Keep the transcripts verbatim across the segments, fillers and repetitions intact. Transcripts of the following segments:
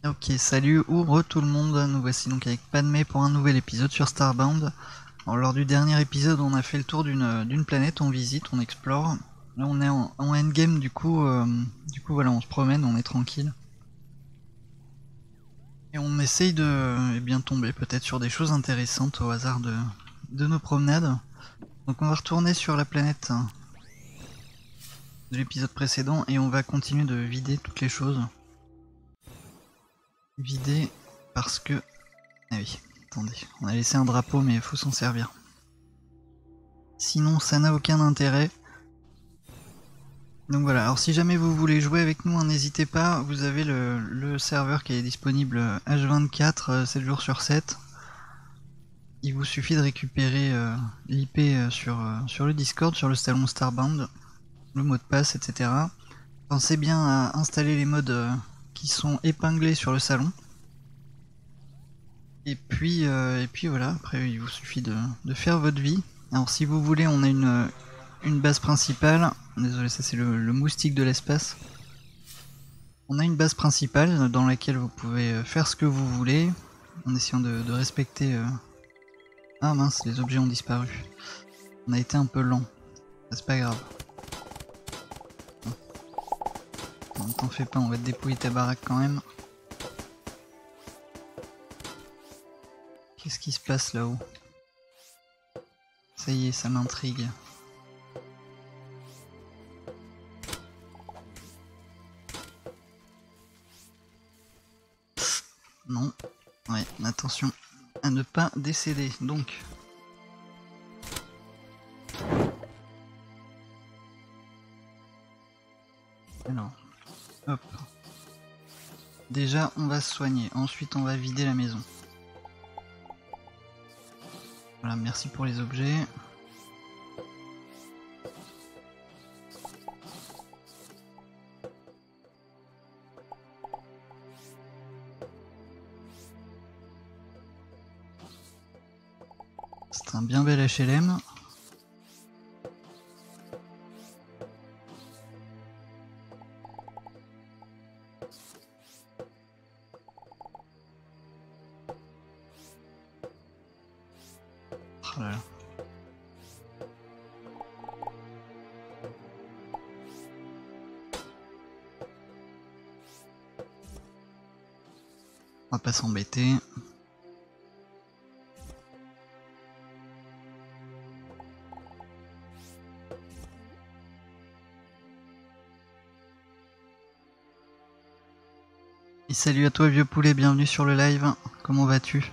Ok, salut ou re tout le monde, nous voici donc avec Padmé pour un nouvel épisode sur Starbound. Alors, lors du dernier épisode, on a fait le tour d'une d'une planète, on visite, on explore. Là, on est en, en endgame, du coup, euh, du coup, voilà, on se promène, on est tranquille. Et on essaye de eh bien tomber peut-être sur des choses intéressantes au hasard de, de nos promenades. Donc, on va retourner sur la planète de l'épisode précédent et on va continuer de vider toutes les choses. Vider parce que... Ah oui, attendez, on a laissé un drapeau mais il faut s'en servir. Sinon ça n'a aucun intérêt. Donc voilà, alors si jamais vous voulez jouer avec nous, n'hésitez pas, vous avez le, le serveur qui est disponible H vingt-quatre, sept jours sur sept. Il vous suffit de récupérer euh, l'I P sur, euh, sur le Discord, sur le salon Starbound, le mot de passe, et cetera. Pensez bien à installer les mods euh, qui sont épinglés sur le salon. Et puis, euh, et puis voilà, après il vous suffit de, de faire votre vie. Alors si vous voulez, on a une, une base principale. Désolé, ça c'est le, le moustique de l'espace. On a une base principale dans laquelle vous pouvez faire ce que vous voulez, en essayant de, de respecter... Euh... Ah mince, les objets ont disparu. On a été un peu lent. C'est pas grave. Non, t'en fais pas, on va te dépouiller ta baraque quand même. Qu'est-ce qui se passe là-haut? Ça y est, ça m'intrigue. Non. Ouais, attention à ne pas décéder. Donc... Alors... Hop. Déjà, on va se soigner. Ensuite, on va vider la maison. Voilà, merci pour les objets. C'est un bien bel H L M. Oh là là. On va pas s'embêter. Et salut à toi vieux poulet, bienvenue sur le live, comment vas-tu?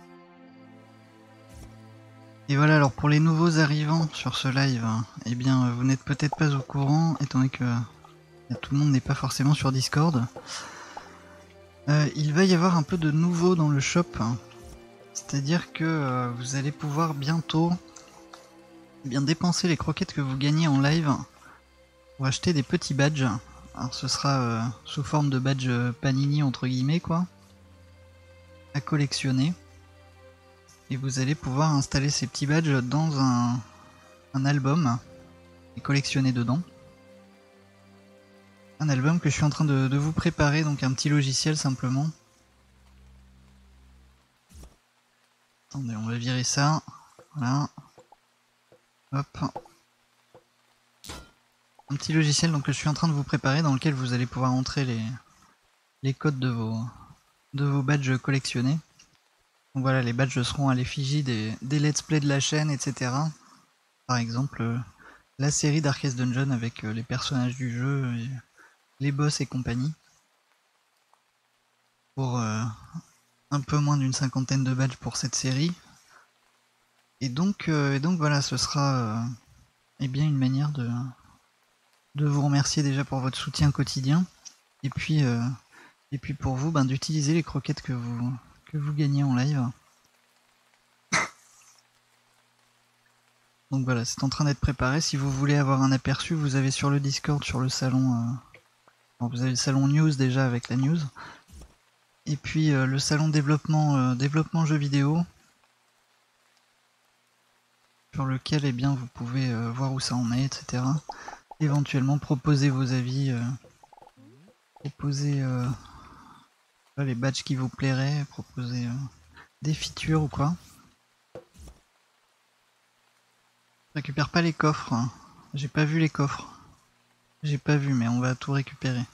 Et voilà, alors pour les nouveaux arrivants sur ce live, eh bien vous n'êtes peut-être pas au courant, étant donné que tout le monde n'est pas forcément sur Discord. Euh, il va y avoir un peu de nouveau dans le shop, c'est-à-dire que euh, vous allez pouvoir bientôt eh bien dépenser les croquettes que vous gagnez en live pour acheter des petits badges. Alors ce sera euh, sous forme de badge panini entre guillemets quoi, à collectionner. Et vous allez pouvoir installer ces petits badges dans un, un album et collectionner dedans. Un album que je suis en train de, de vous préparer, donc un petit logiciel simplement. Attendez, on va virer ça. Voilà. Hop. Un petit logiciel donc que je suis en train de vous préparer dans lequel vous allez pouvoir entrer les, les codes de vos, de vos badges collectionnés. Donc voilà, les badges seront à l'effigie des, des let's play de la chaîne, et cetera. Par exemple, euh, la série Darkest Dungeon avec euh, les personnages du jeu, et les boss et compagnie. Pour euh, un peu moins d'une cinquantaine de badges pour cette série. Et donc, euh, et donc voilà, ce sera euh, eh bien une manière de, de vous remercier déjà pour votre soutien quotidien. Et puis, euh, et puis pour vous, ben, d'utiliser les croquettes que vous, que vous gagnez en live. Donc voilà, c'est en train d'être préparé. Si vous voulez avoir un aperçu, vous avez sur le Discord, sur le salon... Euh... Bon, vous avez le salon news déjà avec la news. Et puis euh, le salon développement, euh, développement jeux vidéo. Sur lequel eh bien, vous pouvez euh, voir où ça en est, et cetera. Éventuellement proposer vos avis. Euh... Proposer... Euh... Là, les badges qui vous plairaient, proposer euh, des features ou quoi. Je récupère pas les coffres. Hein. J'ai pas vu les coffres. J'ai pas vu, mais on va tout récupérer.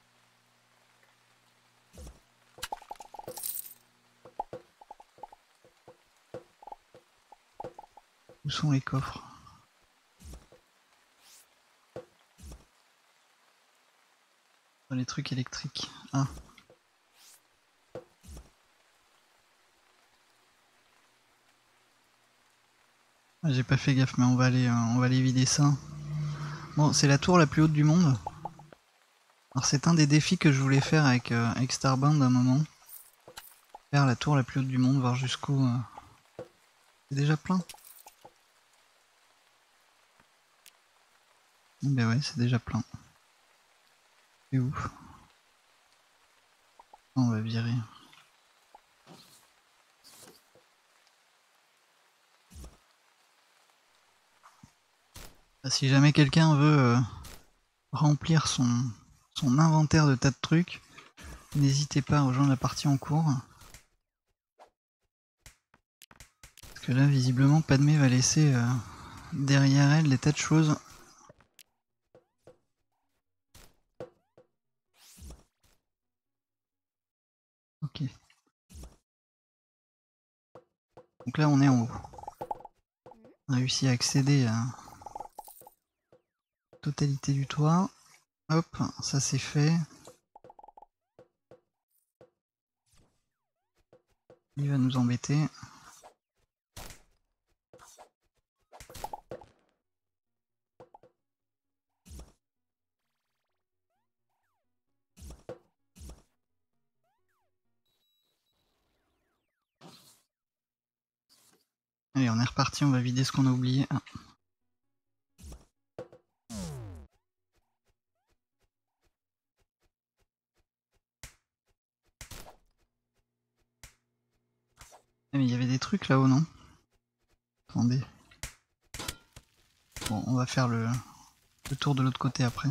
Où sont les coffres? Les trucs électriques. Ah. J'ai pas fait gaffe, mais on va aller, euh, on va aller vider ça. Bon, c'est la tour la plus haute du monde. Alors c'est un des défis que je voulais faire avec, euh, avec Starbound à un moment. Faire la tour la plus haute du monde, voir jusqu'où... Euh... C'est déjà plein. Ben ouais, c'est déjà plein. C'est ouf. On va virer. Si jamais quelqu'un veut euh, remplir son, son inventaire de tas de trucs, n'hésitez pas à rejoindre la partie en cours. Parce que là, visiblement, Padmé va laisser euh, derrière elle des tas de choses. Ok. Donc là, on est en haut. On a réussi à accéder à la totalité du toit. Hop, ça c'est fait. Il va nous embêter. Allez, on est reparti, on va vider ce qu'on a oublié. Ah. Ah, mais il y avait des trucs là-haut, non? Attendez. Bon, on va faire le, le tour de l'autre côté après.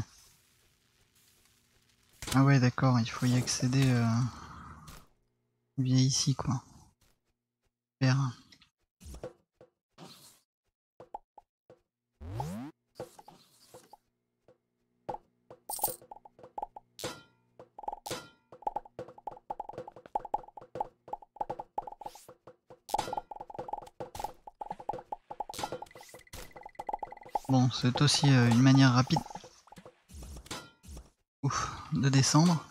Ah ouais, d'accord, il faut y accéder euh, via ici, quoi. Super. Bon, c'est aussi euh, une manière rapide Ouf, de descendre.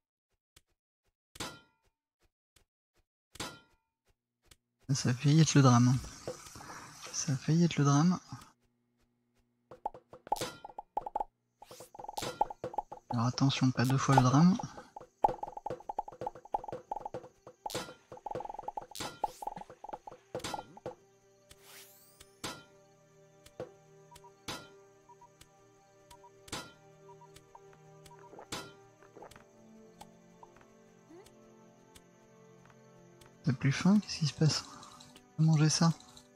Ça a failli être le drame. Ça a failli être le drame. Alors attention, pas deux fois le drame. T'as plus faim? Qu'est-ce qui se passe? Tu peux manger ça?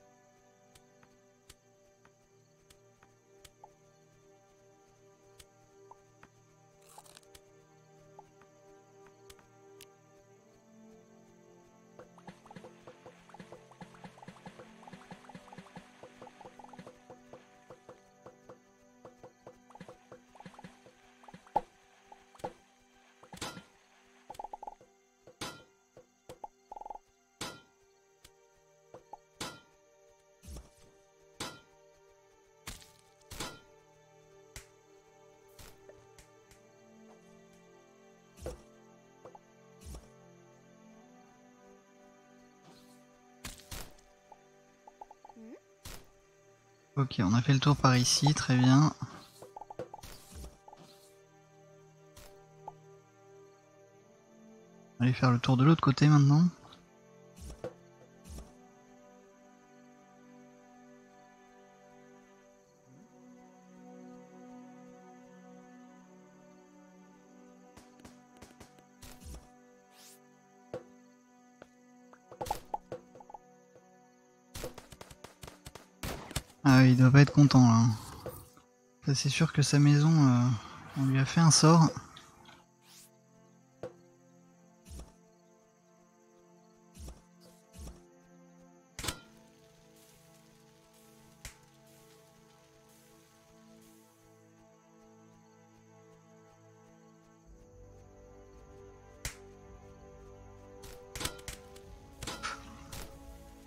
Ok, on a fait le tour par ici, très bien. On va aller faire le tour de l'autre côté maintenant. Ah il doit pas être content là. Ça c'est sûr que sa maison, euh, on lui a fait un sort.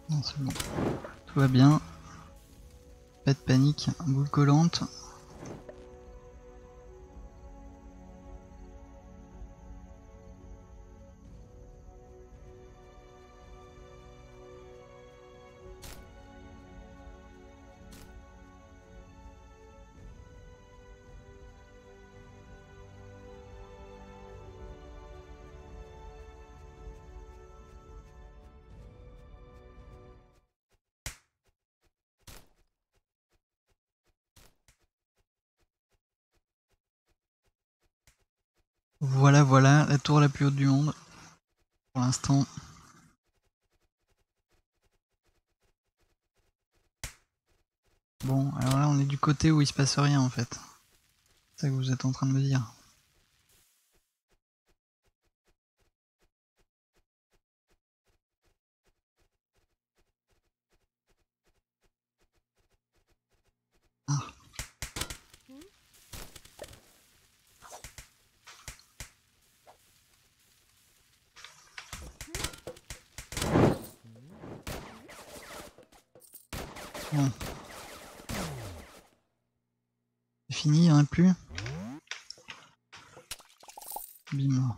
Non, c'est bon. Tout va bien. Pas de panique. Boule collante. Voilà, voilà, la tour la plus haute du monde. Pour l'instant. Bon, alors là on est du côté où il se passe rien en fait. C'est ça que vous êtes en train de me dire. Ah. Bon. C'est fini, il n'y en a plus. Bim.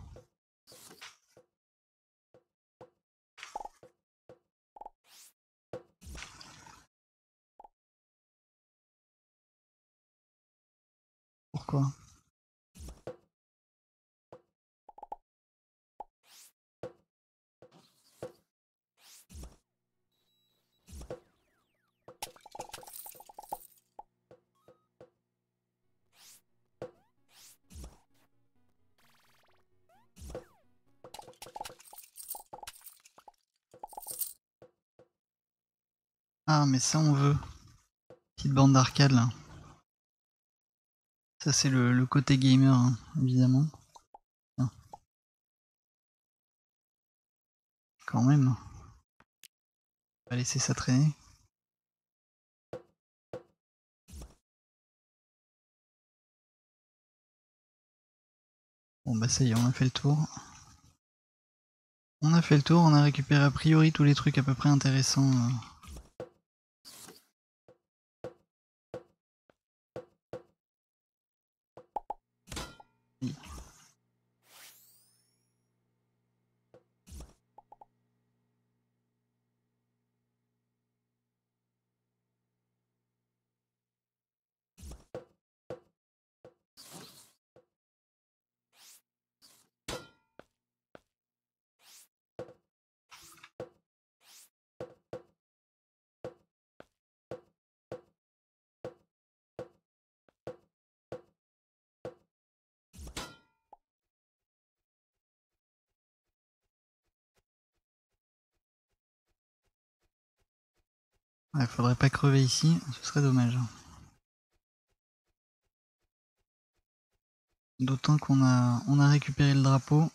Pourquoi? Ah mais ça on veut. Petite bande d'arcade là. Ça c'est le, le côté gamer hein, évidemment. Tiens. Quand même. On va laisser ça traîner. Bon bah ça y est, on a fait le tour. On a fait le tour, on a récupéré a priori tous les trucs à peu près intéressants. Euh. Oui. Ouais, faudrait pas crever ici, ce serait dommage. D'autant qu'on a, on a récupéré le drapeau.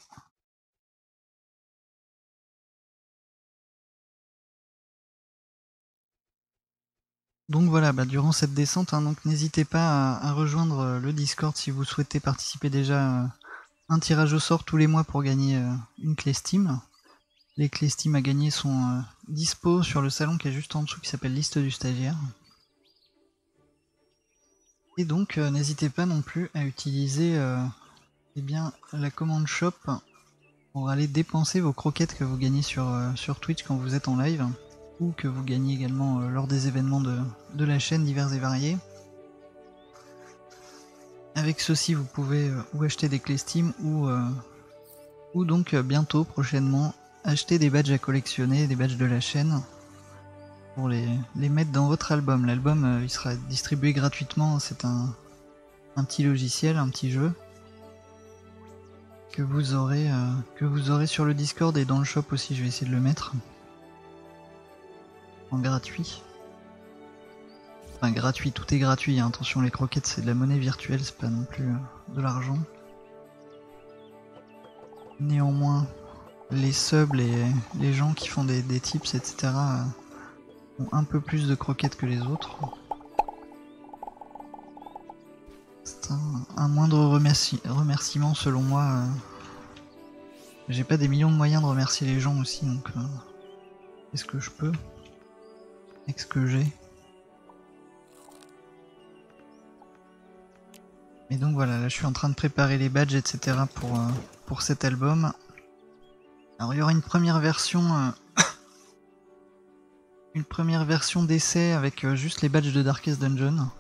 Donc voilà, bah durant cette descente, hein, donc n'hésitez pas à, à rejoindre le Discord si vous souhaitez participer déjà à un tirage au sort tous les mois pour gagner euh, une clé Steam. Les clés Steam à gagner sont euh, dispo sur le salon qui est juste en dessous qui s'appelle Liste du stagiaire. Et donc euh, n'hésitez pas non plus à utiliser euh, eh bien, la commande shop pour aller dépenser vos croquettes que vous gagnez sur, euh, sur Twitch quand vous êtes en live, ou que vous gagnez également euh, lors des événements de, de la chaîne divers et variés. Avec ceci vous pouvez euh, ou acheter des clés Steam ou, euh, ou donc euh, bientôt, prochainement, acheter des badges à collectionner, des badges de la chaîne, pour les, les mettre dans votre album. L'album euh, il sera distribué gratuitement, c'est un, un petit logiciel, un petit jeu que vous aurez euh, que vous aurez sur le Discord et dans le shop aussi, je vais essayer de le mettre en gratuit. Enfin gratuit, tout est gratuit, hein. Attention, les croquettes c'est de la monnaie virtuelle, c'est pas non plus euh, de l'argent. Néanmoins, les subs, les, les gens qui font des, des tips, et cetera euh, ont un peu plus de croquettes que les autres. C'est un, un moindre remercie, remerciement selon moi. Euh, J'ai pas des millions de moyens de remercier les gens aussi, donc euh, qu'est-ce que je peux? avec ce que j'ai. Et donc voilà, là je suis en train de préparer les badges, et cetera pour, euh, pour cet album. Alors il y aura une première version, euh, une première version d'essai avec euh, juste les badges de Darkest Dungeon.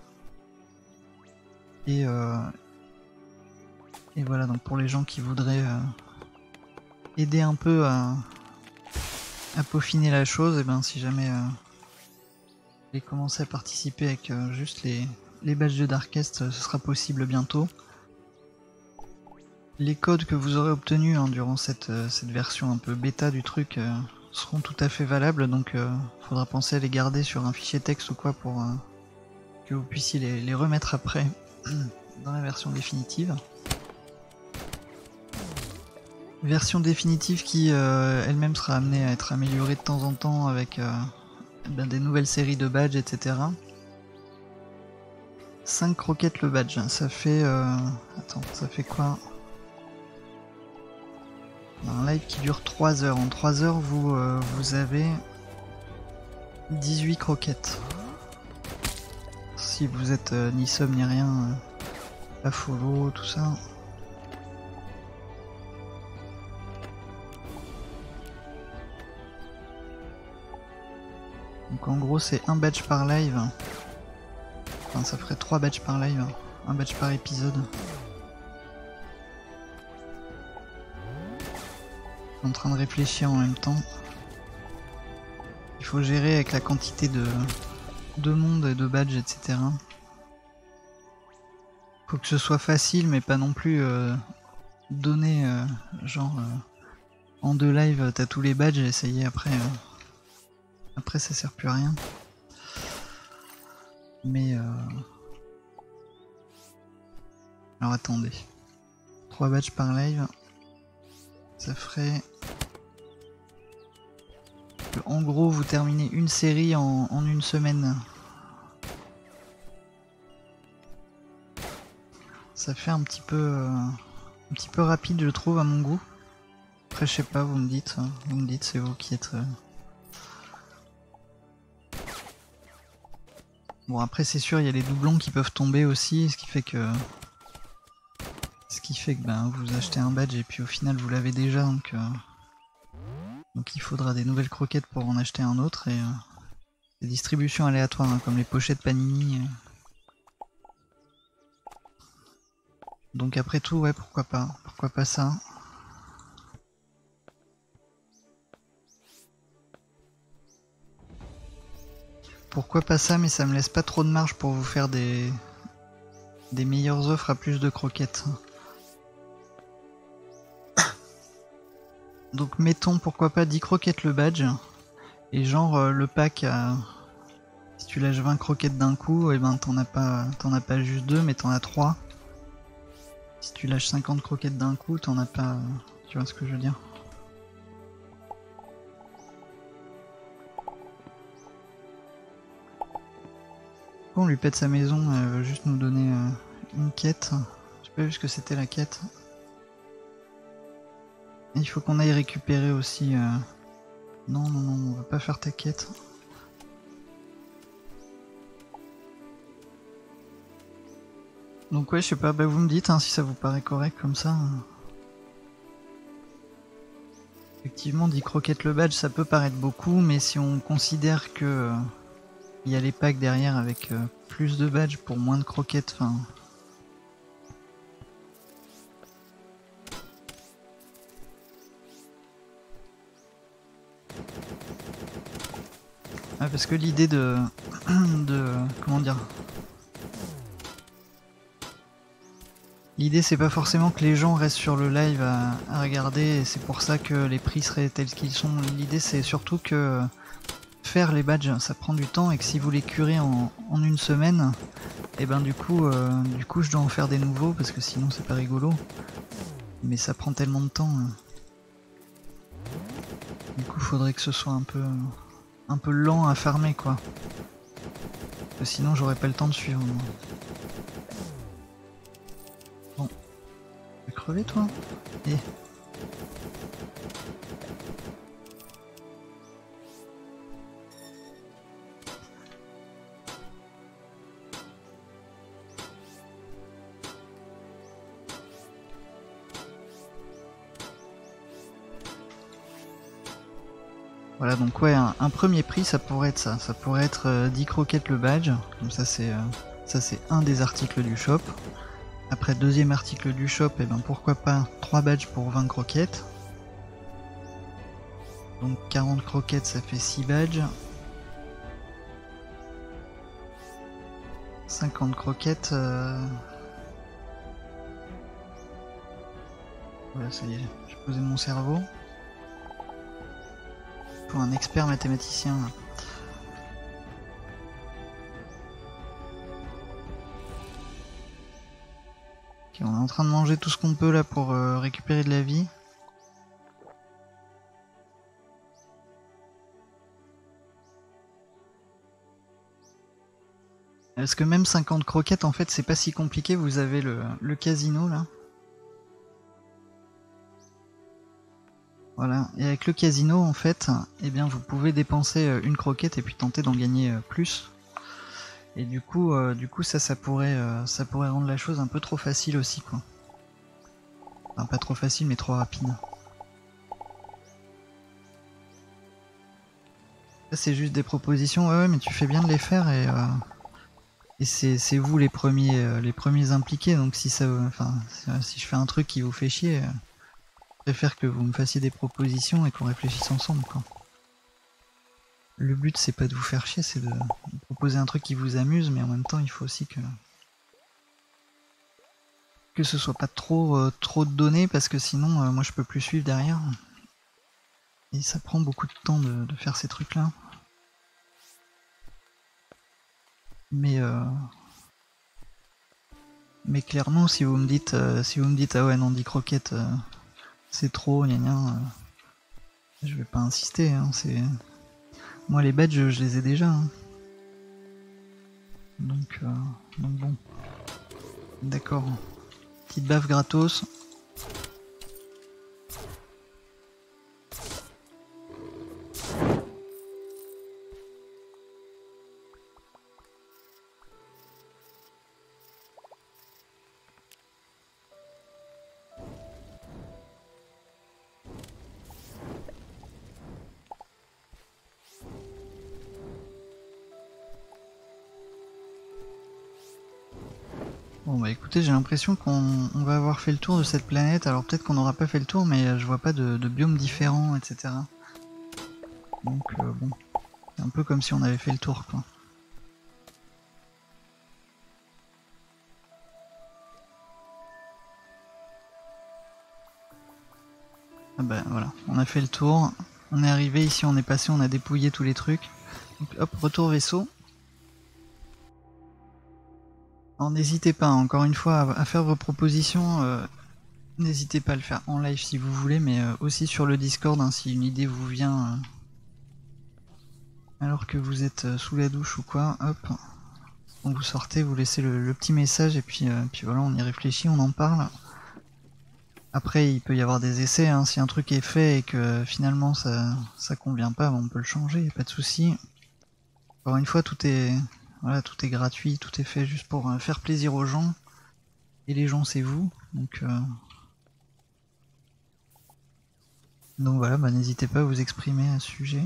Et, euh, et voilà, donc pour les gens qui voudraient euh, aider un peu à, à peaufiner la chose, et ben si jamais euh, vous commencez à participer avec euh, juste les, les badges de Darkest, euh, ce sera possible bientôt. Les codes que vous aurez obtenus hein, durant cette, euh, cette version un peu bêta du truc euh, seront tout à fait valables, donc il euh, faudra penser à les garder sur un fichier texte ou quoi pour euh, que vous puissiez les, les remettre après dans la version définitive. Version définitive qui euh, elle-même sera amenée à être améliorée de temps en temps avec euh, ben, des nouvelles séries de badges, et cetera. cinq croquettes le badge, ça fait... Euh... Attends, ça fait quoi? Un live qui dure trois heures. En trois heures, vous, euh, vous avez dix-huit croquettes. Si vous êtes euh, ni sub ni rien, euh, pas follow, tout ça. Donc en gros, c'est un badge par live. Enfin, ça ferait trois badges par live. Un badge par épisode. En train de réfléchir en même temps. Il faut gérer avec la quantité de, de monde et de badges, et cetera. Faut que ce soit facile, mais pas non plus euh, donner euh, genre euh, en deux lives t'as tous les badges et essayer après. Euh, après ça sert plus à rien. Mais euh... alors attendez. trois badges par live. Ça ferait... En gros, vous terminez une série en, en une semaine. Ça fait un petit peu... Euh, un petit peu rapide, je trouve, à mon goût. Après, je sais pas, vous me dites. Vous me dites, c'est vous qui êtes... Euh... Bon, après, c'est sûr, il y a les doublons qui peuvent tomber aussi, ce qui fait que... Ce qui fait que ben, vous achetez un badge et puis au final, vous l'avez déjà, donc... Euh... Donc il faudra des nouvelles croquettes pour en acheter un autre et euh, des distributions aléatoires hein, comme les pochettes Panini. Donc après tout, ouais, pourquoi pas, pourquoi pas ça. Pourquoi pas ça, mais ça me laisse pas trop de marge pour vous faire des des meilleures offres à plus de croquettes. Donc mettons pourquoi pas dix croquettes le badge et genre euh, le pack à... Si tu lâches vingt croquettes d'un coup, et ben t'en as pas t'en as pas juste deux mais t'en as trois. Si tu lâches cinquante croquettes d'un coup, t'en as pas... Tu vois ce que je veux dire? Pourquoi on lui pète sa maison, elle veut juste nous donner euh, une quête. J'ai pas vu ce que c'était la quête. Et il faut qu'on aille récupérer aussi... Euh... Non, non, non, on va pas faire ta quête. Donc ouais, je sais pas, bah vous me dites hein, si ça vous paraît correct comme ça. Effectivement, dix croquettes le badge, ça peut paraître beaucoup, mais si on considère que euh, il y a les packs derrière avec euh, plus de badges pour moins de croquettes, enfin... Ah, parce que l'idée de... de... comment dire... L'idée c'est pas forcément que les gens restent sur le live à, à regarder et c'est pour ça que les prix seraient tels qu'ils sont. L'idée c'est surtout que faire les badges ça prend du temps et que si vous les curez en, en une semaine, et ben du coup, euh, du coup je dois en faire des nouveaux parce que sinon c'est pas rigolo. Mais ça prend tellement de temps. Du coup faudrait que ce soit un peu, un peu lent à farmer quoi. Parce que sinon j'aurais pas le temps de suivre. Moi. Crever toi et... Voilà, donc ouais, un, un premier prix, ça pourrait être ça. Ça pourrait être euh, dix croquettes le badge. Donc ça c'est euh, ça c'est un des articles du shop. Après, deuxième article du shop, et ben pourquoi pas trois badges pour vingt croquettes. Donc quarante croquettes, ça fait six badges. cinquante croquettes. Euh... Voilà, ça y est, j'ai posé mon cerveau. Pour un expert mathématicien. Là. Okay, on est en train de manger tout ce qu'on peut là pour euh, récupérer de la vie. Parce que même cinquante croquettes, en fait, c'est pas si compliqué. Vous avez le, le casino là. Voilà, et avec le casino, en fait, eh bien, vous pouvez dépenser une croquette et puis tenter d'en gagner plus. Et du coup, euh, du coup, ça, ça pourrait, euh, ça pourrait rendre la chose un peu trop facile aussi, quoi. Enfin, pas trop facile, mais trop rapide. Ça, c'est juste des propositions. Ouais, ouais, mais tu fais bien de les faire et, euh, et c'est vous les premiers, euh, les premiers impliqués. Donc si ça, enfin, si je fais un truc qui vous fait chier. Euh, Je préfère que vous me fassiez des propositions et qu'on réfléchisse ensemble, quoi. Le but c'est pas de vous faire chier, c'est de proposer un truc qui vous amuse, mais en même temps il faut aussi que que ce soit pas trop euh, trop de données parce que sinon euh, moi je peux plus suivre derrière. Et ça prend beaucoup de temps de, de faire ces trucs là. Mais euh, mais clairement si vous me dites euh, si vous me dites ah ouais non dix croquettes euh, c'est trop gna gna, euh, je vais pas insister, hein, c'est. Moi les badges je, je les ai déjà. Hein. Donc, euh, donc bon. D'accord. Petite baffe gratos. Bon bah écoutez, j'ai l'impression qu'on va avoir fait le tour de cette planète. Alors peut-être qu'on n'aura pas fait le tour, mais je vois pas de, de biomes différents, et cetera. Donc euh, bon, c'est un peu comme si on avait fait le tour, quoi. Ah bah voilà, on a fait le tour. On est arrivé ici, on est passé, on a dépouillé tous les trucs. Donc hop, retour vaisseau. Alors n'hésitez pas, encore une fois, à, à faire vos propositions. Euh, N'hésitez pas à le faire en live si vous voulez, mais euh, aussi sur le Discord, hein, si une idée vous vient euh, alors que vous êtes euh, sous la douche ou quoi, hop. Quand vous sortez, vous laissez le, le petit message et puis, euh, puis voilà, on y réfléchit, on en parle. Après, il peut y avoir des essais, hein, si un truc est fait et que finalement ça, ça convient pas, on peut le changer, y a pas de souci. Encore une fois, tout est, voilà, tout est gratuit, tout est fait juste pour euh, faire plaisir aux gens. Et les gens, c'est vous, donc... Euh... Donc voilà, bah, n'hésitez pas à vous exprimer à ce sujet.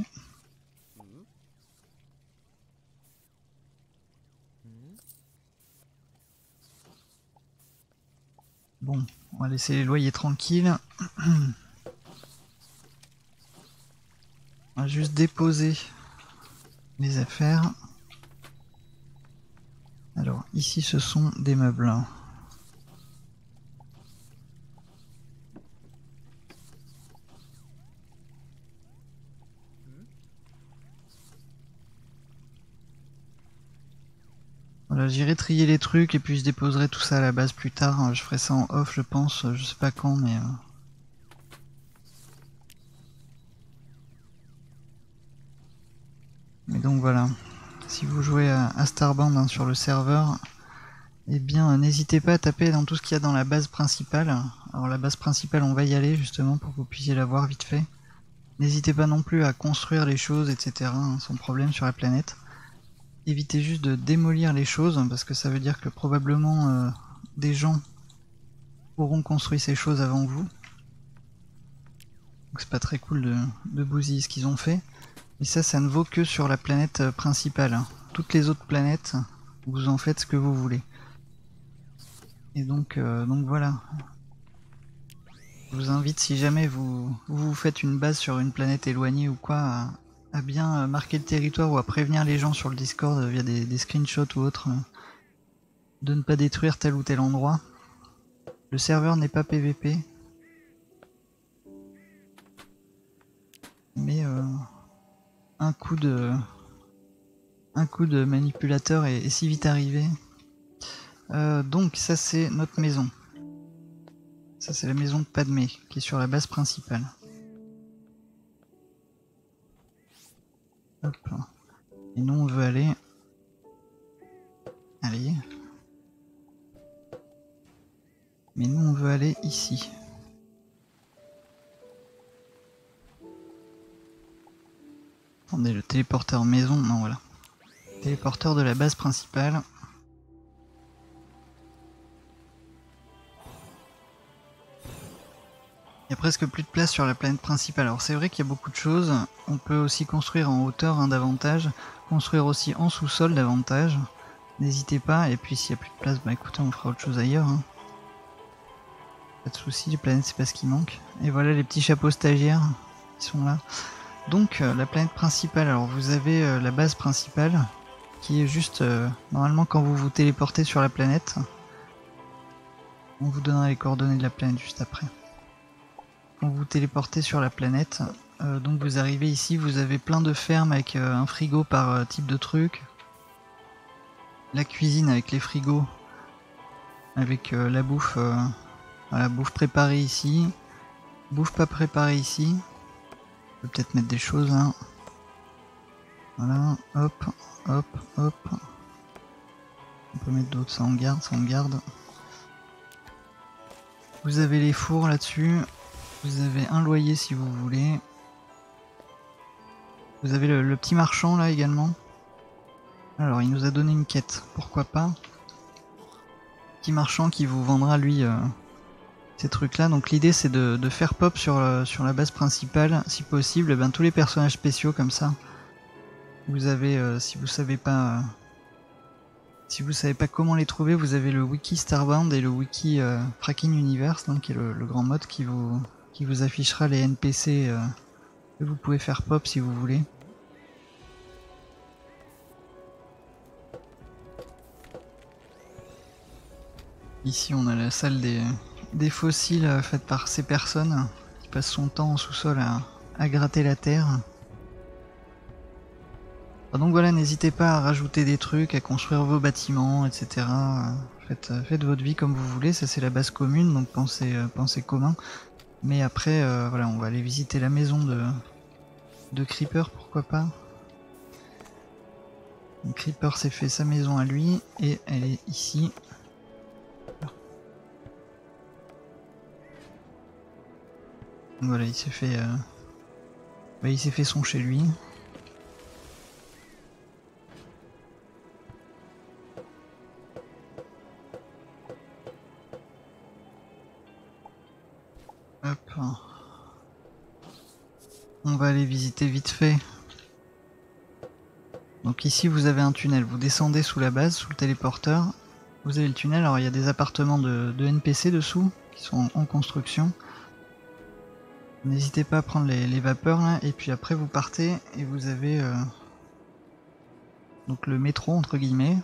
Bon, on va laisser les loyers tranquilles. On va juste déposer les affaires. Alors, ici ce sont des meubles. Voilà, j'irai trier les trucs et puis je déposerai tout ça à la base plus tard. Je ferai ça en off, je pense, je sais pas quand, mais... Euh... Mais donc voilà, si vous jouez à, à Starband hein, sur le serveur, eh bien n'hésitez pas à taper dans tout ce qu'il y a dans la base principale. Alors la base principale, on va y aller justement pour que vous puissiez la voir vite fait. N'hésitez pas non plus à construire les choses, et cetera hein, sans problème sur la planète. Évitez juste de démolir les choses, parce que ça veut dire que probablement euh, des gens auront construit ces choses avant vous. Donc c'est pas très cool de, de bousiller ce qu'ils ont fait. Et ça, ça ne vaut que sur la planète principale. Toutes les autres planètes, vous en faites ce que vous voulez. Et donc, euh, donc voilà. Je vous invite, si jamais vous, vous faites une base sur une planète éloignée ou quoi, à, à bien marquer le territoire ou à prévenir les gens sur le Discord via des, des screenshots ou autres, de ne pas détruire tel ou tel endroit. Le serveur n'est pas P V P. Mais euh, un coup de un coup de manipulateur est, est si vite arrivé. Euh, donc ça c'est notre maison. Ça c'est la maison de Padmé qui est sur la base principale. Hop. Et nous on veut aller... Allez. Mais nous on veut aller ici. Attendez, le téléporteur maison, non voilà. Téléporteur de la base principale. Il y a presque plus de place sur la planète principale. Alors c'est vrai qu'il y a beaucoup de choses. On peut aussi construire en hauteur hein, davantage. Construire aussi en sous-sol davantage. N'hésitez pas. Et puis s'il n'y a plus de place, bah écoutez, on fera autre chose ailleurs. Hein. Pas de soucis, les planètes c'est pas ce qui manque. Et voilà les petits chapeaux stagiaires qui sont là. Donc euh, la planète principale, alors vous avez euh, la base principale qui est juste euh, normalement quand vous vous téléportez sur la planète. On vous donnera les coordonnées de la planète juste après. Quand vous vous téléportez sur la planète, euh, donc vous arrivez ici, vous avez plein de fermes avec euh, un frigo par euh, type de truc. La cuisine avec les frigos, avec euh, la bouffe, euh, voilà, bouffe préparée ici, bouffe pas préparée ici. On peut peut-être mettre des choses là. Voilà, hop, hop, hop. On peut mettre d'autres, ça en garde, ça en garde. Vous avez les fours là-dessus. Vous avez un loyer si vous voulez. Vous avez le, le petit marchand là également. Alors il nous a donné une quête, pourquoi pas. Petit marchand qui vous vendra lui euh, ces trucs là. Donc l'idée c'est de, de faire pop sur, euh, sur la base principale, si possible, eh ben, tous les personnages spéciaux comme ça. Vous avez, euh, si vous savez pas... Euh, si vous savez pas comment les trouver, vous avez le wiki Starbound et le wiki euh, Fracking Universe, donc qui est le, le grand mode qui vous, qui vous affichera les N P C euh, que vous pouvez faire pop si vous voulez. Ici on a la salle des, des fossiles euh, faite par ces personnes qui passent son temps en sous-sol à, à gratter la terre. Donc voilà, n'hésitez pas à rajouter des trucs, à construire vos bâtiments, et cetera. Faites, faites votre vie comme vous voulez, ça c'est la base commune, donc pensez, pensez commun. Mais après, euh, voilà, on va aller visiter la maison de, de Creeper, pourquoi pas. Donc Creeper s'est fait sa maison à lui, et elle est ici. Donc voilà, il s'est fait, euh, bah, il s'est fait son chez lui. Hop. On va aller visiter vite fait. Donc ici vous avez un tunnel, vous descendez sous la base, sous le téléporteur. Vous avez le tunnel, alors il y a des appartements de, de N P C dessous, qui sont en, en construction. N'hésitez pas à prendre les, les vapeurs là, et puis après vous partez et vous avez euh, donc le métro entre guillemets.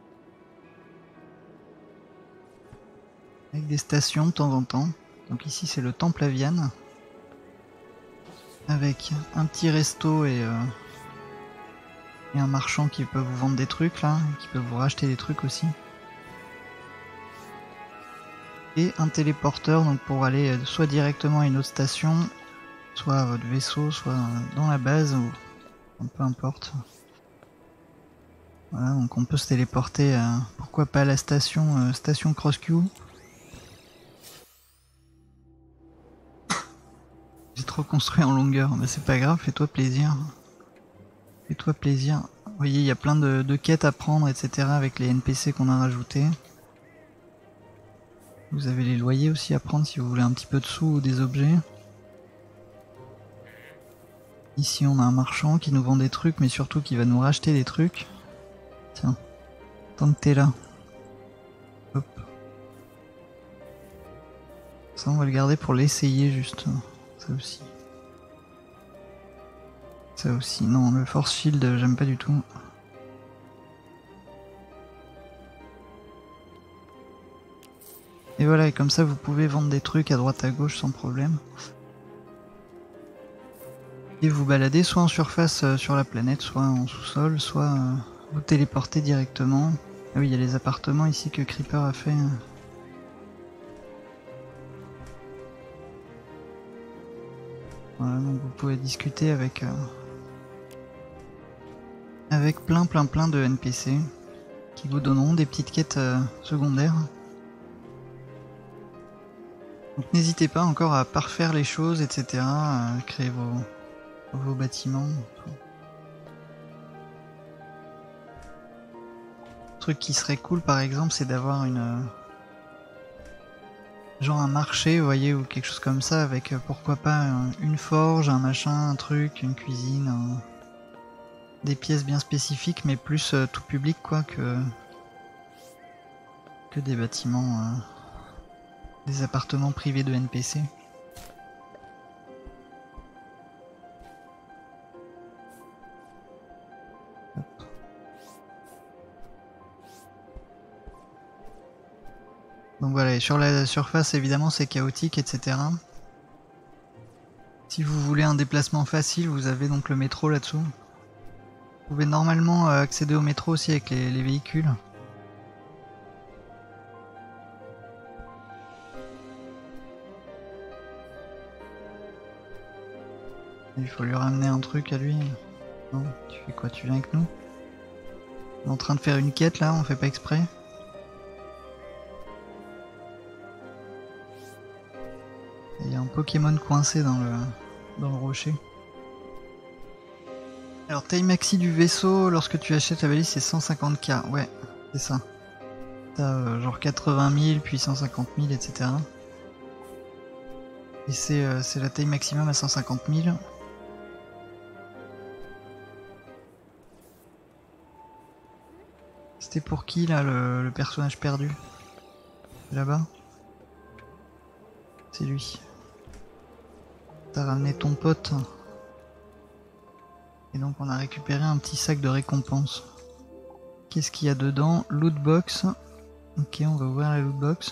Avec des stations de temps en temps. Donc ici c'est le temple Avian. Avec un petit resto et, euh, et un marchand qui peut vous vendre des trucs là, qui peut vous racheter des trucs aussi. Et un téléporteur donc pour aller soit directement à une autre station, soit à votre vaisseau, soit dans la base, ou peu importe. Voilà, donc on peut se téléporter à, pourquoi pas à la station, euh, station Crossq. J'ai trop construit en longueur, mais c'est pas grave, fais-toi plaisir. Fais-toi plaisir. Vous voyez, il y a plein de, de quêtes à prendre, et cetera avec les N P C qu'on a rajoutés. Vous avez les loyers aussi à prendre si vous voulez un petit peu de sous ou des objets. Ici on a un marchand qui nous vend des trucs, mais surtout qui va nous racheter des trucs. Tiens, tant que t'es là. Hop. Ça on va le garder pour l'essayer juste. Ça aussi. Ça aussi. Non, le force shield j'aime pas du tout. Et voilà, et comme ça vous pouvez vendre des trucs à droite à gauche sans problème. Et vous baladez soit en surface euh, sur la planète, soit en sous-sol, soit euh, vous téléportez directement. Ah oui, il y a les appartements ici que Creeper a fait. Voilà, donc vous pouvez discuter avec euh, avec plein plein plein de N P C qui vous donneront des petites quêtes euh, secondaires. Donc n'hésitez pas encore à parfaire les choses, et cetera. À créer vos, vos bâtiments. Un truc qui serait cool par exemple, c'est d'avoir une... Euh, genre un marché, vous voyez, ou quelque chose comme ça, avec euh, pourquoi pas un, une forge, un machin, un truc, une cuisine, un... des pièces bien spécifiques, mais plus euh, tout public quoi que... que des bâtiments... Euh... des appartements privés de N P C. Donc voilà, et sur la surface évidemment c'est chaotique, et cetera. Si vous voulez un déplacement facile, vous avez donc le métro là-dessous. Vous pouvez normalement accéder au métro aussi avec les, les véhicules. Il faut lui ramener un truc à lui. Non, tu fais quoi? Tu viens avec nous? On est en train de faire une quête là, on fait pas exprès. Il y a un Pokémon coincé dans le, dans le rocher. Alors taille maxi du vaisseau lorsque tu achètes la valise c'est cent cinquante K, ouais, c'est ça. T'as euh, genre quatre-vingt mille, puis cent cinquante mille, et cetera. Et c'est euh, la taille maximum à cent cinquante mille. C'était pour qui là le, le personnage perdu? Là-bas? C'est lui. T'as ramené ton pote. Et donc on a récupéré un petit sac de récompense. Qu'est-ce qu'il y a dedans? Lootbox. Ok, on va ouvrir la lootbox.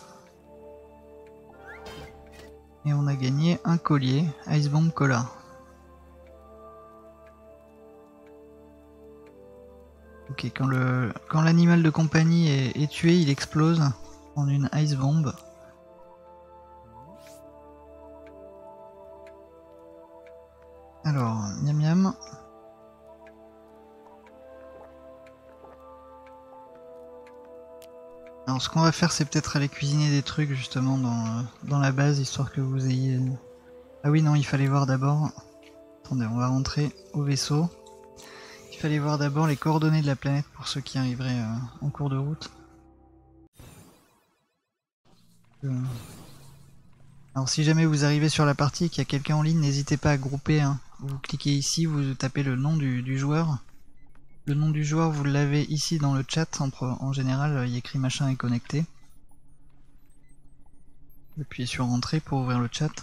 Et on a gagné un collier, Ice Bomb Cola. Ok, quand le quand l'animal de compagnie est, est tué, il explose en une Ice Bomb. Alors, miam miam. Alors ce qu'on va faire c'est peut-être aller cuisiner des trucs justement dans, dans la base histoire que vous ayez... Ah oui non, il fallait voir d'abord... Attendez, on va rentrer au vaisseau. Il fallait voir d'abord les coordonnées de la planète pour ceux qui arriveraient euh, en cours de route. Euh... Alors si jamais vous arrivez sur la partie et qu'il y a quelqu'un en ligne, n'hésitez pas à grouper. Hein. Vous cliquez ici, vous tapez le nom du, du joueur. Le nom du joueur, vous l'avez ici dans le chat, en, en général, il y a écrit machin est connecté. Appuyez sur entrée pour ouvrir le chat.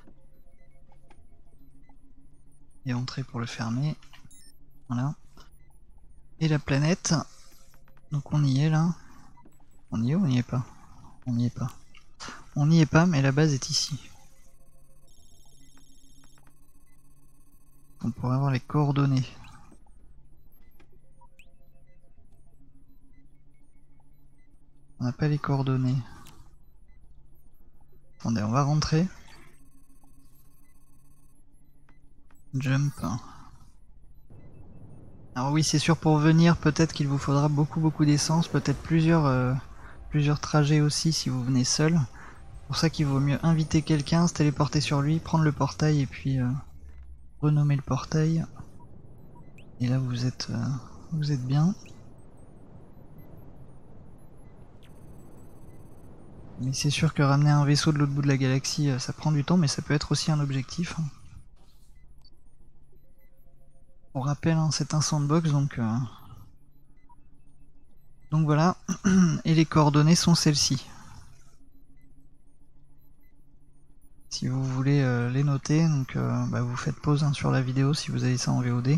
Et entrée pour le fermer. Voilà. Et la planète. Donc on y est là. On y est ou on n'y est pas? On n'y est pas. On n'y est pas, mais la base est ici. On pourrait avoir les coordonnées. On n'a pas les coordonnées. Attendez, on va rentrer. Jump. Alors oui, c'est sûr, pour venir, peut-être qu'il vous faudra beaucoup beaucoup d'essence, peut-être plusieurs, euh, plusieurs trajets aussi si vous venez seul. C'est pour ça qu'il vaut mieux inviter quelqu'un, se téléporter sur lui, prendre le portail et puis euh, renommer le portail. Et là vous êtes, euh, vous êtes bien. Mais c'est sûr que ramener un vaisseau de l'autre bout de la galaxie, ça prend du temps, mais ça peut être aussi un objectif. Pour rappel, hein, c'est un sandbox, donc, euh... donc voilà. Et les coordonnées sont celles-ci. Si vous voulez euh, les noter, donc euh, bah, vous faites pause hein, sur la vidéo si vous avez ça en V O D.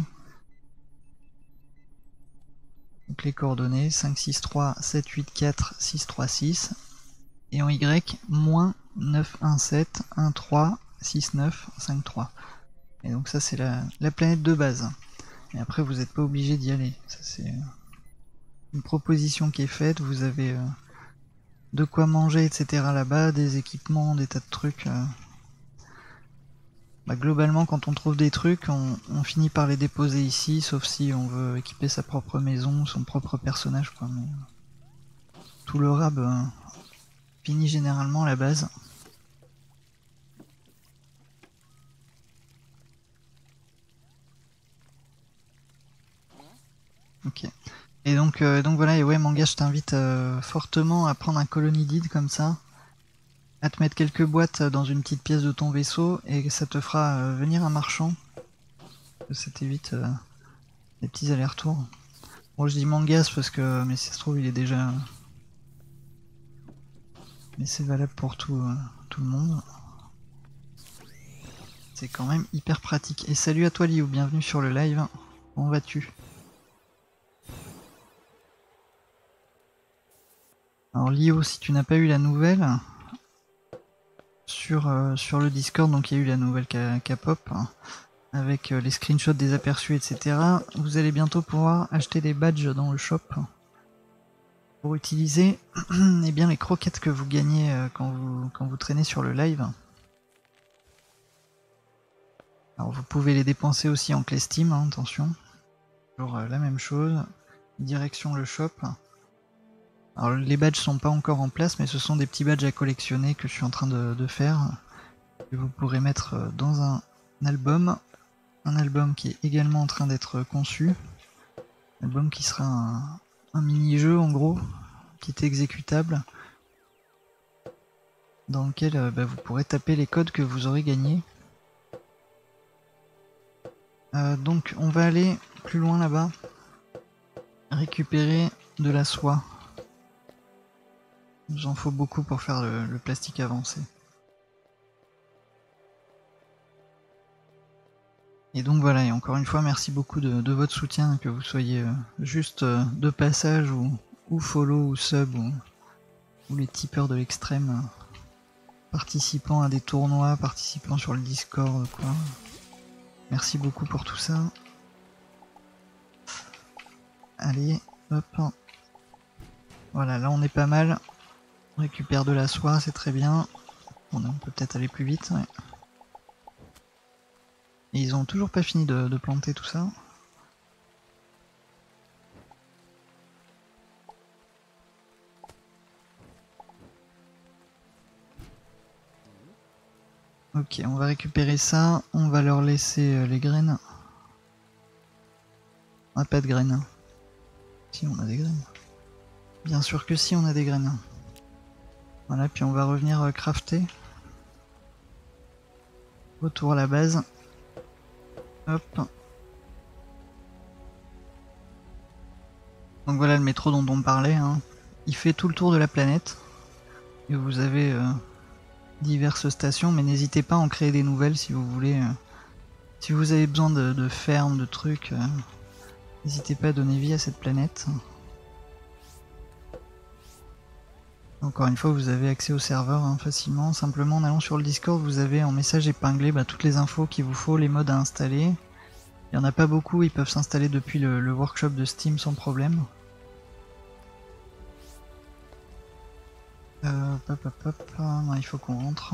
Donc les coordonnées cinq, six, trois, sept, huit, quatre, six, trois, six. Et en Y, moins neuf, un, sept, un, trois, six, neuf, cinq, trois. Et donc ça c'est la, la planète de base. Et après vous n'êtes pas obligé d'y aller. Ça c'est une proposition qui est faite, vous avez euh, de quoi manger, et cetera là-bas, des équipements, des tas de trucs. Euh. Bah, globalement quand on trouve des trucs, on, on finit par les déposer ici, sauf si on veut équiper sa propre maison, son propre personnage, quoi. Mais tout le rab euh, finit généralement à la base. Ok. Et donc, euh, donc voilà, et ouais, Manga, je t'invite euh, fortement à prendre un colonidide comme ça, à te mettre quelques boîtes dans une petite pièce de ton vaisseau, et ça te fera euh, venir un marchand. Ça t'évite euh, des petits allers-retours. Bon, je dis Mangas parce que, mais si ça se trouve, il est déjà. Mais c'est valable pour tout, euh, tout le monde. C'est quand même hyper pratique. Et salut à toi, Liu, bienvenue sur le live. Comment vas-tu? Alors, Liu, si tu n'as pas eu la nouvelle. Sur, euh, sur le Discord, donc il y a eu la nouvelle K-pop hein, avec euh, les screenshots des aperçus, et cetera. Vous allez bientôt pouvoir acheter des badges dans le shop pour utiliser eh bien, les croquettes que vous gagnez euh, quand, vous, quand vous traînez sur le live. Alors vous pouvez les dépenser aussi en clé Steam, hein, attention. Toujours euh, la même chose. Direction le shop. Alors les badges sont pas encore en place, mais ce sont des petits badges à collectionner que je suis en train de, de faire. Que vous pourrez mettre dans un album. Un album qui est également en train d'être conçu. Un album qui sera un, un mini-jeu en gros, petit exécutable, dans lequel euh, bah, vous pourrez taper les codes que vous aurez gagnés. Euh, donc on va aller plus loin là-bas, récupérer de la soie. Il nous en faut beaucoup pour faire le, le plastique avancé. Et donc voilà, et encore une fois, merci beaucoup de, de votre soutien, que vous soyez euh, juste euh, de passage ou, ou follow ou sub ou, ou les tipeurs de l'extrême, euh, participant à des tournois, participant sur le Discord, quoi. Merci beaucoup pour tout ça. Allez, hop. Voilà, là on est pas mal. On récupère de la soie, c'est très bien. Bon, on peut peut-être aller plus vite, ouais. Et ils ont toujours pas fini de, de planter tout ça. Ok, on va récupérer ça. On va leur laisser euh, les graines. On n'a pas de graines. Si, on a des graines. Bien sûr que si, on a des graines. Voilà, puis on va revenir euh, crafter. Retour à la base. Hop. Donc voilà le métro dont on parlait. Hein. Il fait tout le tour de la planète. Et vous avez euh, diverses stations, mais n'hésitez pas à en créer des nouvelles si vous voulez. Euh, si vous avez besoin de, de fermes, de trucs, euh, n'hésitez pas à donner vie à cette planète. Encore une fois, vous avez accès au serveur hein, facilement. Simplement en allant sur le Discord, vous avez en message épinglé bah, toutes les infos qu'il vous faut, les modes à installer. Il n'y en a pas beaucoup, ils peuvent s'installer depuis le, le workshop de Steam sans problème. Euh, hop, hop, hop, non, il faut qu'on rentre.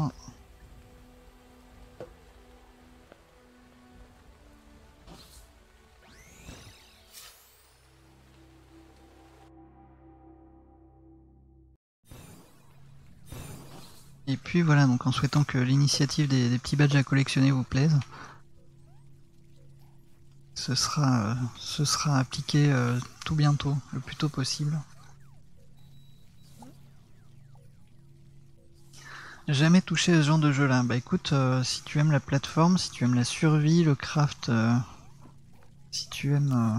Et puis voilà, donc en souhaitant que l'initiative des, des petits badges à collectionner vous plaise, ce sera, euh, ce sera appliqué euh, tout bientôt, le plus tôt possible. Jamais touché à ce genre de jeu là. Bah écoute, euh, si tu aimes la plateforme, si tu aimes la survie, le craft, euh, Si tu aimes... Euh...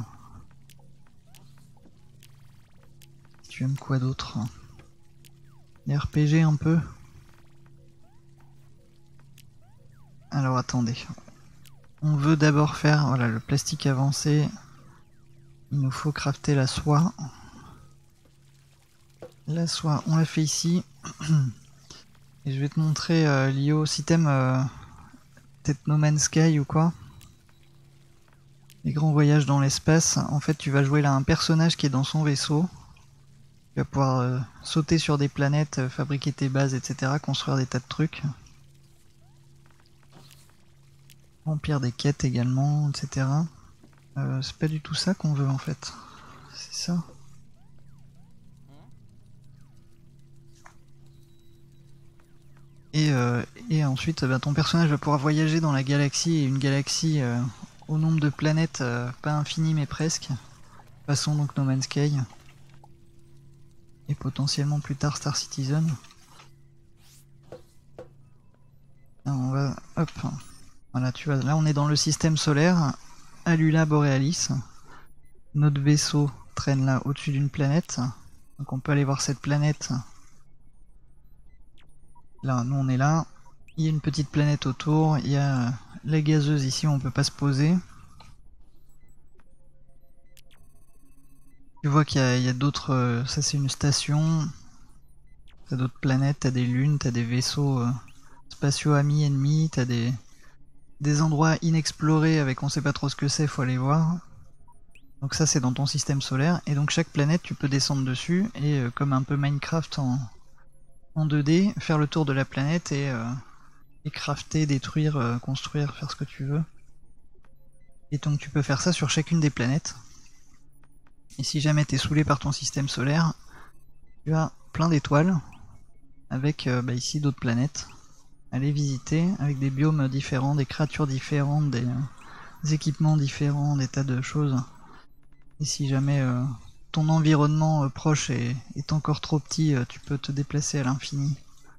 Si tu aimes quoi d'autre? Les R P G un peu. Alors attendez. On veut d'abord faire voilà, le plastique avancé. Il nous faut crafter la soie. La soie, on l'a fait ici. Et je vais te montrer, euh, Lio, si t'aimes euh, peut-être No Man's Sky ou quoi. Les grands voyages dans l'espace. En fait, tu vas jouer là un personnage qui est dans son vaisseau. Tu vas pouvoir euh, sauter sur des planètes, euh, fabriquer tes bases, et cetera. Construire des tas de trucs. Remplir des quêtes également, et cetera. Euh, c'est pas du tout ça qu'on veut en fait. C'est ça. Et, euh, et ensuite, bah, ton personnage va pouvoir voyager dans la galaxie, et une galaxie euh, au nombre de planètes, euh, pas infini mais presque. Façon donc No Man's Sky. Et potentiellement plus tard Star Citizen. Là, on va... Hop. Voilà, tu vois, là on est dans le système solaire. Alula Borealis. Notre vaisseau traîne là au-dessus d'une planète. Donc on peut aller voir cette planète. Là, nous on est là. Il y a une petite planète autour. Il y a la gazeuse ici où on peut pas se poser. Tu vois qu'il y a, a d'autres... Euh, ça c'est une station. T'as d'autres planètes, t'as des lunes, t'as des vaisseaux euh, spatiaux amis, ennemis, t'as des, des endroits inexplorés avec on sait pas trop ce que c'est, faut aller voir. Donc ça c'est dans ton système solaire. Et donc chaque planète tu peux descendre dessus et euh, comme un peu Minecraft en, en deux D, faire le tour de la planète et, euh, et crafter, détruire, euh, construire, faire ce que tu veux. Et donc tu peux faire ça sur chacune des planètes. Et si jamais t'es saoulé par ton système solaire, tu as plein d'étoiles avec euh, bah, ici d'autres planètes. Aller visiter avec des biomes différents, des créatures différentes, des, euh, des équipements différents, des tas de choses. Et si jamais euh, ton environnement euh, proche est, est encore trop petit, euh, tu peux te déplacer à l'infini.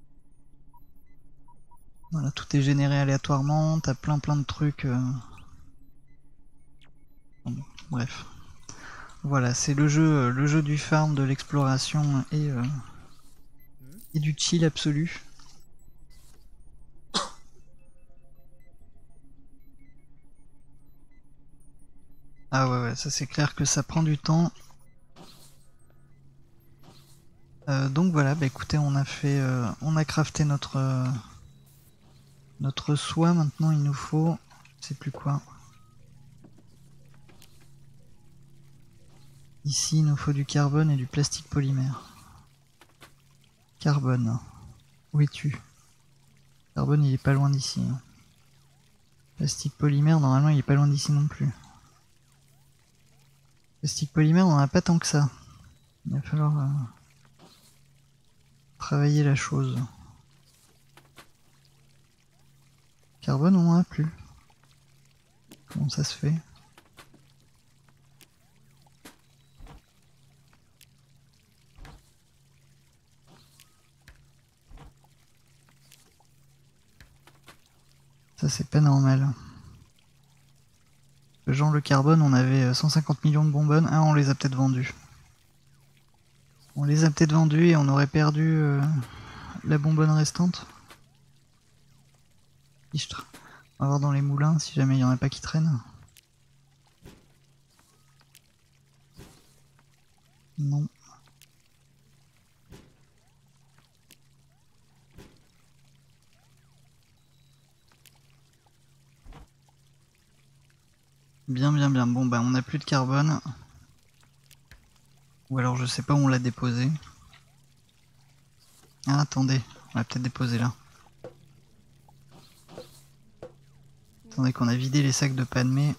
Voilà, tout est généré aléatoirement, t'as plein plein de trucs. Euh... Bon, bref. Voilà, c'est le jeu, euh, le jeu du farm, de l'exploration et, euh, et du chill absolu. Ah ouais, ouais, ça c'est clair que ça prend du temps. Euh, donc voilà, bah écoutez, on a fait, euh, on a crafté notre euh, notre soie. Maintenant, il nous faut, je sais plus quoi. Ici, il nous faut du carbone et du plastique polymère. Carbone, où es-tu? Carbone, il est pas loin d'ici. Plastique polymère, normalement, il est pas loin d'ici non plus. Plastique polymère, on en a pas tant que ça. Il va falloir euh, travailler la chose. Carbone, on en a plus. Comment ça se fait? Ça, c'est pas normal. Genre, le carbone, on avait cent cinquante millions de bonbonnes. Ah, on les a peut-être vendus. On les a peut-être vendus et on aurait perdu euh, la bonbonne restante. On va voir dans les moulins si jamais il n'y en a pas qui traînent. Non. Bien, bien, bien. Bon, bah, on n'a plus de carbone. Ou alors, je sais pas où on l'a déposé. Ah, attendez. On l'a peut-être déposé là. Attendez qu'on a vidé les sacs de Padmé.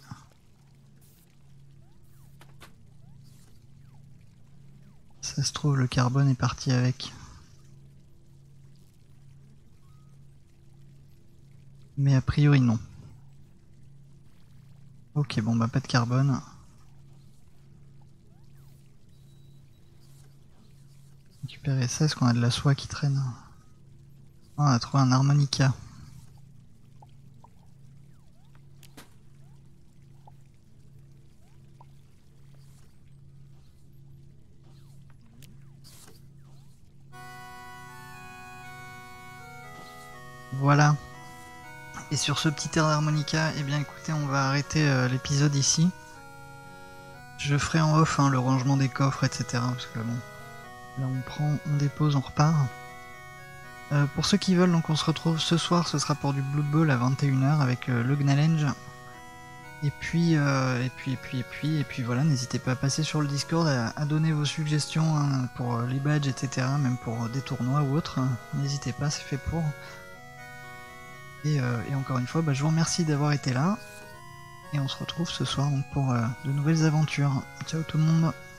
Ça se trouve, le carbone est parti avec. Mais a priori, non. Ok, bon, bah, pas de carbone. Récupérer ça, est-ce qu'on a de la soie qui traîne? Oh, on a trouvé un harmonica. Voilà. Et sur ce petit air d'harmonica, eh bien écoutez, on va arrêter euh, l'épisode ici. Je ferai en off hein, le rangement des coffres, et cetera. Parce que bon, là on prend, on dépose, on repart. Euh, pour ceux qui veulent, donc on se retrouve ce soir, ce sera pour du Blood Bowl à vingt et une heures avec euh, le Gnalenge. Et puis, euh, et puis, et puis, et puis, et puis voilà, n'hésitez pas à passer sur le Discord, à, à donner vos suggestions hein, pour euh, les badges, et cetera. Même pour euh, des tournois ou autres. Hein. N'hésitez pas, c'est fait pour. Et, euh, et encore une fois, bah, je vous remercie d'avoir été là. Et on se retrouve ce soir donc, pour euh, de nouvelles aventures. Ciao tout le monde!